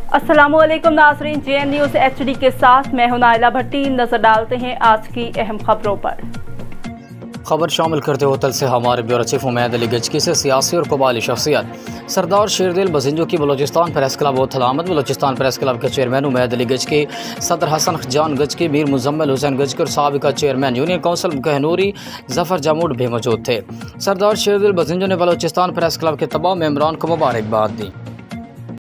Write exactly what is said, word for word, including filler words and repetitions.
अस्सलामुअलैकुम नाज़रीन, J N news H D के साथ मैं हूं नाइला भट्टी। नजर डालते हैं आज की अहम खबरों पर। खबर शामिल करते होटल से हमारे ब्यूरो चीफ उमैद अली गजकी से सियासी और कबाली शख्सियत सरदार शेरदिल बजिंजो की बलोचिस्तान प्रेस क्लब और थलामत बलोचिस्तान प्रेस क्लब के चेयरमैन उमैद अली गजकी, सदर हसन जान गजकी, मीर मुजम्मिल हुसैन गजकी और साबिका chairman union council Kahnuri Zafar Jamud भी मौजूद थे। सरदार शेरदिल बजिंजो ने बलोचिस्तान प्रेस क्लब के तमाम मेंबरान को मुबारकबाद दी।